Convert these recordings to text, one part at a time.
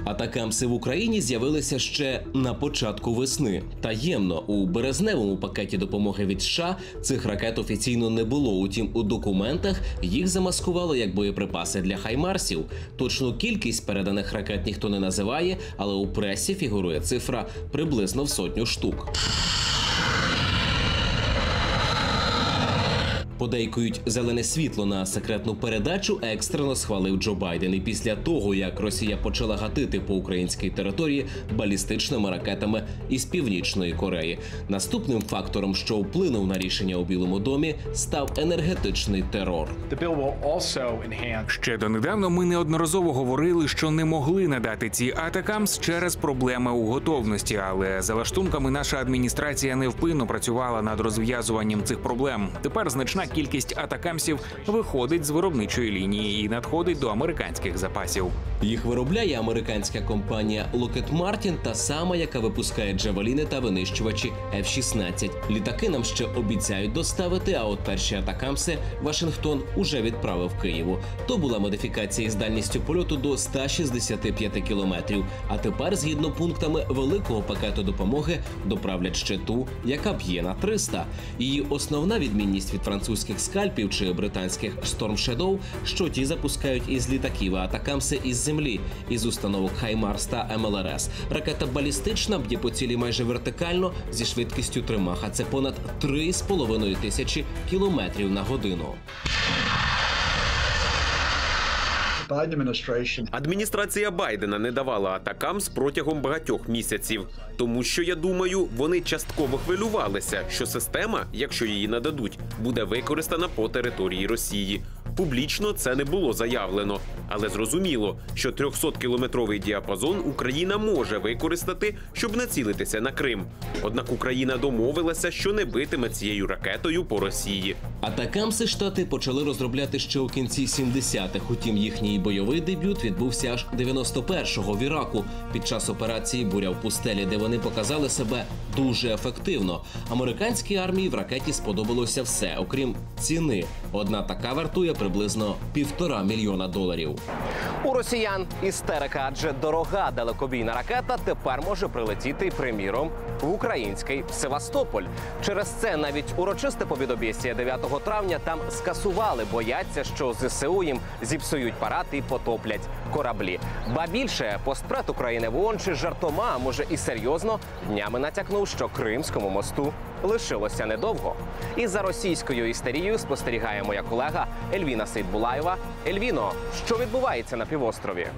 Атакамси в Україні з'явилися ще на початку весни. Таємно, у березневому пакеті допомоги від США цих ракет офіційно не було. Утім, у документах їх замаскували як боєприпаси для хаймарсів. Точну кількість переданих ракет ніхто не називає, але у пресі фігурує цифра приблизно в 100 штук. Подейкують, зелене світло на секретну передачу екстрено схвалив Джо Байден. І після того, як Росія почала гатити по українській території балістичними ракетами із Північної Кореї. Наступним фактором, що вплинув на рішення у Білому домі, став енергетичний терор. Ще донедавна ми неодноразово говорили, що не могли надати ці атакамс через проблеми у готовності. Але за лаштунками наша адміністрація невпинно працювала над розв'язуванням цих проблем. Тепер значна кількість атакамсів виходить з виробничої лінії і надходить до американських запасів. Їх виробляє американська компанія Lockheed Martin, та сама, яка випускає джавеліни та винищувачі F-16. Літаки нам ще обіцяють доставити, а от перші атакамси Вашингтон уже відправив Києву. То була модифікація з дальністю польоту до 165 кілометрів. А тепер, згідно пунктами великого пакету допомоги, доправлять ще ту, яка б'є на 300. Її основна відмінність від французьких скальпів чи британських Storm Shadow, що ті запускають із літаків, а атакамси із землі, із установок Хаймарс та МЛРС. Ракета балістична, б'є по цілі майже вертикально зі швидкістю 3 Маха. Це понад 3,5 тисячі кілометрів на годину. Адміністрація Байдена не давала атакамс протягом багатьох місяців. Тому що, я думаю, вони частково хвилювалися, що система, якщо її нададуть, буде використана по території Росії. Публічно це не було заявлено. Але зрозуміло, що 300-кілометровий діапазон Україна може використати, щоб націлитися на Крим. Однак Україна домовилася, що не битиме цією ракетою по Росії. Атакамси Штати почали розробляти ще у кінці 70-х. Утім, їхній бойовий дебют відбувся аж 91-го в Іраку під час операції «Буря в пустелі», де вони показали себе дуже ефективно. Американській армії в ракеті сподобалося все, окрім ціни. Одна така вартує приблизно $1,5 мільйона. У росіян істерика, адже дорога далекобійна ракета тепер може прилетіти, приміром, в український Севастополь. Через це навіть урочисте побєдобєсія 9 травня там скасували, бояться, що ЗСУ їм зіпсують парад і потоплять кораблі. Ба більше, постпред України в ООН чи жартома, а може і серйозно, днями натякнув, що Кримському мосту лишилося недовго. І за російською істерією спостерігає моя колега Ельвіна Сейдбулаєва. Ельвіно, що відбувається на півострові?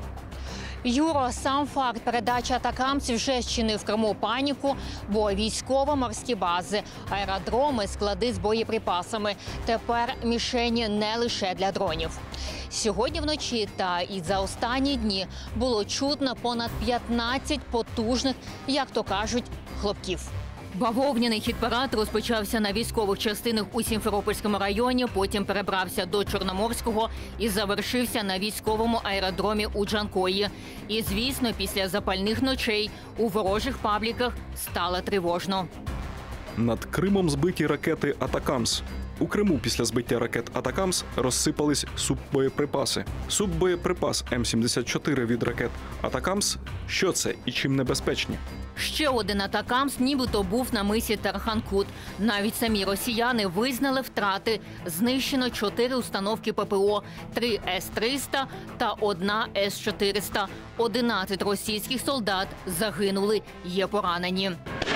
Юро, сам факт передачі атакамсів вже зчинив в Криму паніку, бо військово-морські бази, аеродроми, склади з боєприпасами тепер мішені не лише для дронів. Сьогодні вночі та і за останні дні було чутно понад 15 потужних, як то кажуть, хлопків. Бавовняний хіт-парад розпочався на військових частинах у Сімферопольському районі, потім перебрався до Чорноморського і завершився на військовому аеродромі у Джанкої. І, звісно, після запальних ночей у ворожих пабліках стало тривожно. Над Кримом збиті ракети «Атакамс». У Криму після збиття ракет «Атакамс» розсипались суббоєприпаси. Суббоєприпас М-74 від ракет «Атакамс» – що це і чим небезпечні? Ще один атакамс нібито був на мисі Тарханкут. Навіть самі росіяни визнали втрати. Знищено 4 установки ППО, 3 С-300 та 1 С-400. 11 російських солдат загинули, є поранені.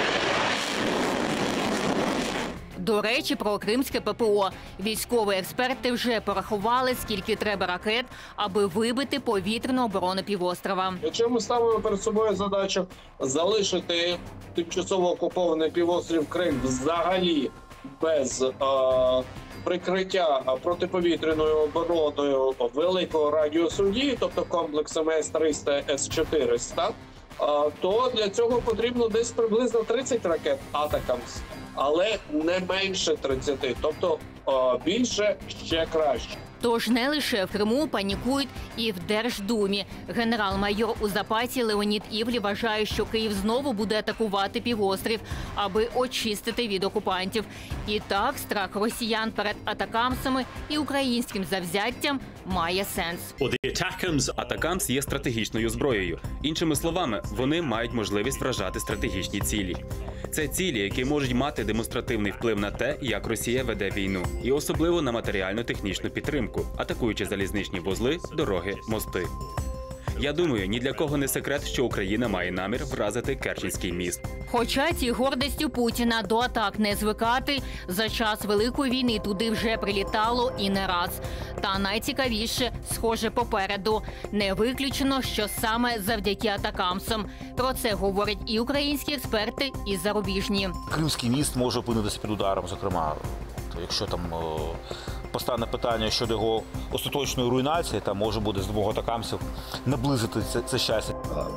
До речі, про кримське ППО. Військові експерти вже порахували, скільки треба ракет, аби вибити повітряну оборону півострова. Якщо ми ставимо перед собою задачу залишити тимчасово окупований півострів Крим взагалі без прикриття протиповітряною обороною великого радіусу дії, тобто комплексом С-300, С-400, то для цього потрібно десь приблизно 30 ракет «Атакамс». Але не менше 30, тобто більше ще краще. Тож не лише в Криму панікують і в Держдумі. Генерал-майор у запасі Леонід Івлі вважає, що Київ знову буде атакувати півострів, аби очистити від окупантів. І так страх росіян перед атакамсами і українським завзяттям має сенс. Атакамс є стратегічною зброєю. Іншими словами, вони мають можливість вражати стратегічні цілі. Це цілі, які можуть мати демонстративний вплив на те, як Росія веде війну, і особливо на матеріально-технічну підтримку, атакуючи залізничні вузли, дороги, мости. Я думаю, ні для кого не секрет, що Україна має намір вразити Керченський міст. Хоча ці гордістю Путіна до атак не звикати, за час Великої війни туди вже прилітало і не раз. Та найцікавіше, схоже, попереду. Не виключено, що саме завдяки атакамсам. Про це говорять і українські експерти, і зарубіжні. Кримський міст може опинитися під ударом, зокрема, якщо там постане питання щодо його остаточної руйнації, там може буде з допомогою атакамсів наблизити це щастя.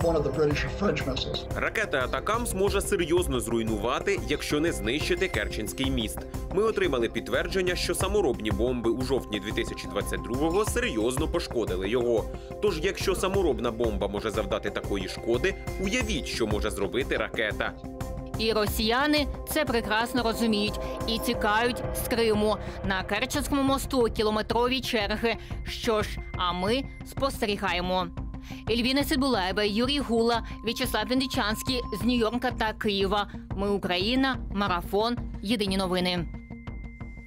Ракета «Атакамс» може серйозно зруйнувати, якщо не знищити Керченський міст. Ми отримали підтвердження, що саморобні бомби у жовтні 2022-го серйозно пошкодили його. Тож, якщо саморобна бомба може завдати такої шкоди, уявіть, що може зробити ракета. І росіяни це прекрасно розуміють і тікають з Криму. На Керченському мосту кілометрові черги. Що ж, а ми спостерігаємо. Ельвіна Сидбулаєва, Юрій Гула, В'ячеслав Вінничанський з Нью-Йорка та Києва. Ми Україна. Марафон. Єдині новини.